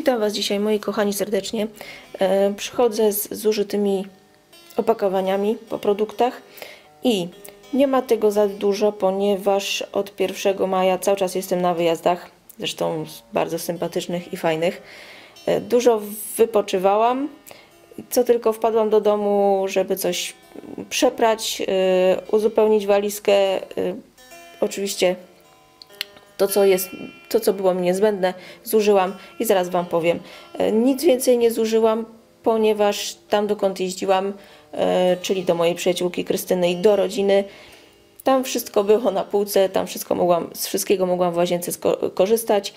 Witam Was dzisiaj, moi kochani, serdecznie. Przychodzę z zużytymi opakowaniami po produktach i nie ma tego za dużo, ponieważ od 1 maja cały czas jestem na wyjazdach, zresztą bardzo sympatycznych i fajnych. Dużo wypoczywałam, co tylko wpadłam do domu, żeby coś przeprać, uzupełnić walizkę. Oczywiście to, co było mi niezbędne, zużyłam i zaraz Wam powiem. Nic więcej nie zużyłam, ponieważ tam, dokąd jeździłam, czyli do mojej przyjaciółki Krystyny i do rodziny, tam wszystko było na półce, tam z wszystkiego mogłam w łazience korzystać.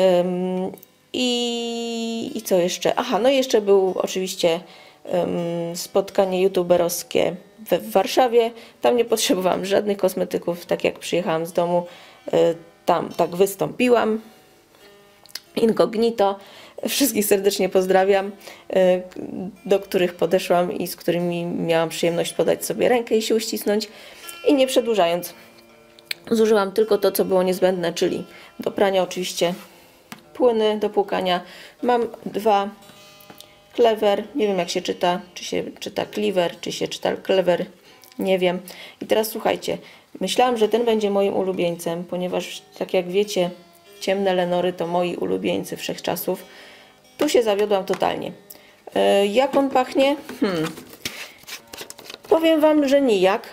I co jeszcze? Aha, no i jeszcze był oczywiście spotkanie youtuberowskie w Warszawie. Tam nie potrzebowałam żadnych kosmetyków, tak jak przyjechałam z domu. Tam tak wystąpiłam incognito. Wszystkich serdecznie pozdrawiam, do których podeszłam i z którymi miałam przyjemność podać sobie rękę i się uścisnąć. I nie przedłużając, zużyłam tylko to, co było niezbędne, czyli do prania oczywiście płyny do płukania. Mam dwa Clever, nie wiem jak się czyta, czy się czyta Cleaver, czy się czyta Clever, nie wiem. I teraz słuchajcie, myślałam, że ten będzie moim ulubieńcem, ponieważ tak jak wiecie, ciemne Lenory to moi ulubieńcy wszechczasów. Tu się zawiodłam totalnie. Jak on pachnie? Powiem Wam, że nijak.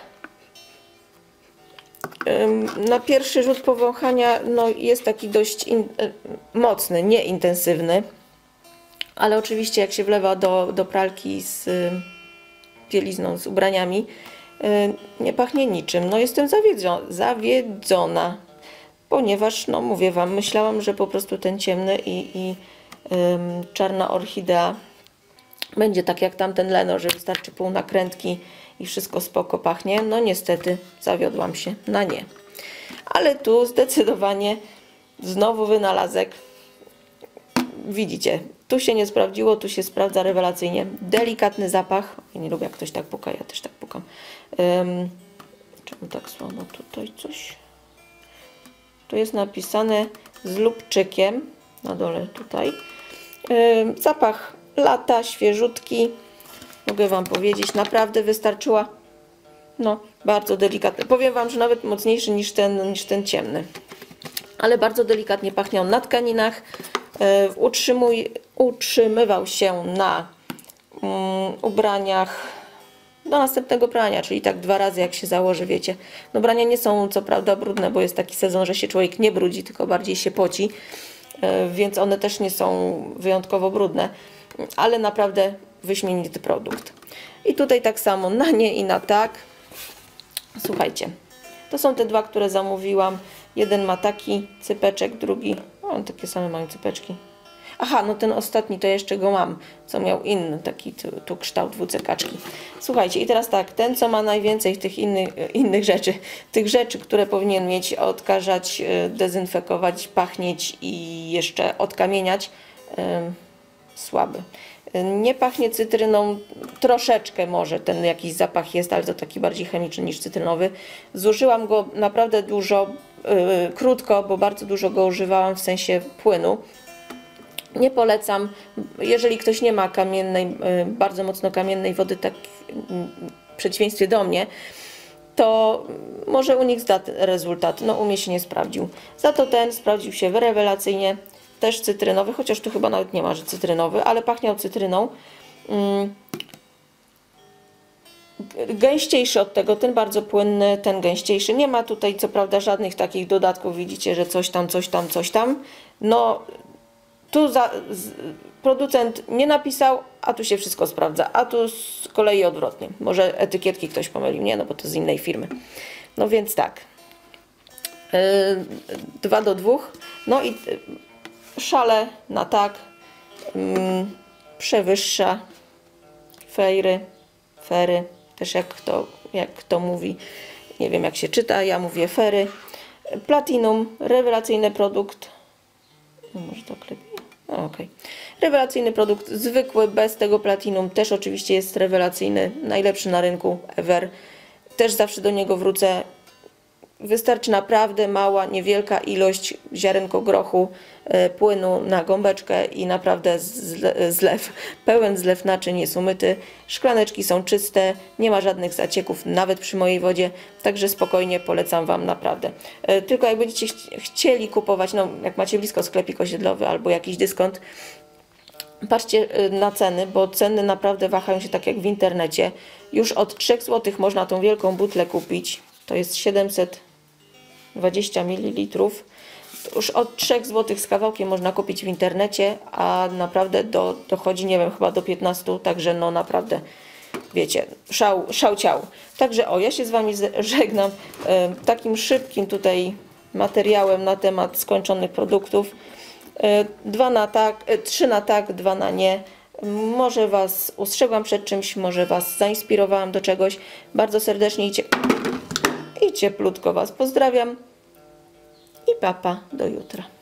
Na pierwszy rzut powąchania no, jest taki dość mocny, nie intensywny. Ale oczywiście jak się wlewa do pralki z bielizną, z ubraniami, nie pachnie niczym. No jestem zawiedzona, ponieważ, no mówię Wam, myślałam, że po prostu ten ciemny i czarna orchidea będzie tak jak tamten Lenor, że wystarczy pół nakrętki i wszystko spoko pachnie. No niestety zawiodłam się na nie. Ale tu zdecydowanie znowu wynalazek. Widzicie, tu się nie sprawdziło, tu się sprawdza rewelacyjnie. Delikatny zapach. Ja nie lubię, jak ktoś tak puka, ja też tak pukam. Czemu tak słabo tutaj coś? Tu jest napisane z lubczykiem na dole tutaj. Zapach lata, świeżutki. Mogę Wam powiedzieć, naprawdę wystarczyła. No, bardzo delikatny. Powiem Wam, że nawet mocniejszy niż ten ciemny. Ale bardzo delikatnie pachnie on na tkaninach. Utrzymywał się na ubraniach do następnego prania, czyli tak 2 razy jak się założy, wiecie. No ubrania nie są co prawda brudne, bo jest taki sezon, że się człowiek nie brudzi, tylko bardziej się poci, więc one też nie są wyjątkowo brudne, ale naprawdę wyśmienity produkt. I tutaj tak samo na nie i na tak. Słuchajcie, to są te dwa, które zamówiłam. Jeden ma taki cypeczek, drugi, on takie same mają cypeczki. Aha, no ten ostatni to jeszcze go mam, co miał inny, taki tu kształt dwucekaczki. Słuchajcie, i teraz tak, ten co ma najwięcej tych innych rzeczy, tych rzeczy, które powinien mieć, odkażać, dezynfekować, pachnieć i jeszcze odkamieniać, słaby. Nie pachnie cytryną, troszeczkę może ten jakiś zapach jest, ale to taki bardziej chemiczny niż cytrynowy. Zużyłam go naprawdę dużo, krótko, bo bardzo dużo go używałam w sensie płynu. Nie polecam, jeżeli ktoś nie ma kamiennej, bardzo mocno kamiennej wody, tak w przeciwieństwie do mnie, to może u nich zda rezultat. No u mnie się nie sprawdził. Za to ten sprawdził się rewelacyjnie. Też cytrynowy, chociaż tu chyba nawet nie ma, że cytrynowy, ale pachniał cytryną. Gęściejszy od tego, ten bardzo płynny, ten gęściejszy. Nie ma tutaj co prawda żadnych takich dodatków, widzicie, że coś tam, coś tam, coś tam. No tu producent nie napisał, a tu się wszystko sprawdza, a tu z kolei odwrotnie. Może etykietki ktoś pomylił, nie, no bo to z innej firmy. No więc tak. 2 do 2. No i szale na tak. Przewyższa fery, też jak kto mówi, nie wiem jak się czyta, ja mówię fery. Platinum, rewelacyjny produkt. Może tak lepiej. Okay. Rewelacyjny produkt, zwykły, bez tego platinum, też oczywiście jest rewelacyjny, najlepszy na rynku ever. Też zawsze do niego wrócę. wystarczy naprawdę mała, niewielka ilość ziarenko grochu, płynu na gąbeczkę i naprawdę zlew, pełen zlew naczyń jest umyty. Szklaneczki są czyste, nie ma żadnych zacieków, nawet przy mojej wodzie, także spokojnie polecam Wam naprawdę. Tylko jak będziecie chcieli kupować, no jak macie blisko sklepik osiedlowy albo jakiś dyskont, patrzcie na ceny, bo ceny naprawdę wahają się tak jak w internecie. Już od 3 zł można tą wielką butlę kupić. To jest 720 ml. Już od 3 zł z kawałkiem można kupić w internecie, a naprawdę dochodzi, nie wiem, chyba do 15, także no naprawdę, wiecie, szał ciał. Także ja się z Wami żegnam takim szybkim tutaj materiałem na temat skończonych produktów. 2 na tak, 3 na tak, 2 na nie. Może Was ustrzegłam przed czymś, może Was zainspirowałam do czegoś. Bardzo serdecznie i cieplutko Was pozdrawiam. I papa, do jutra.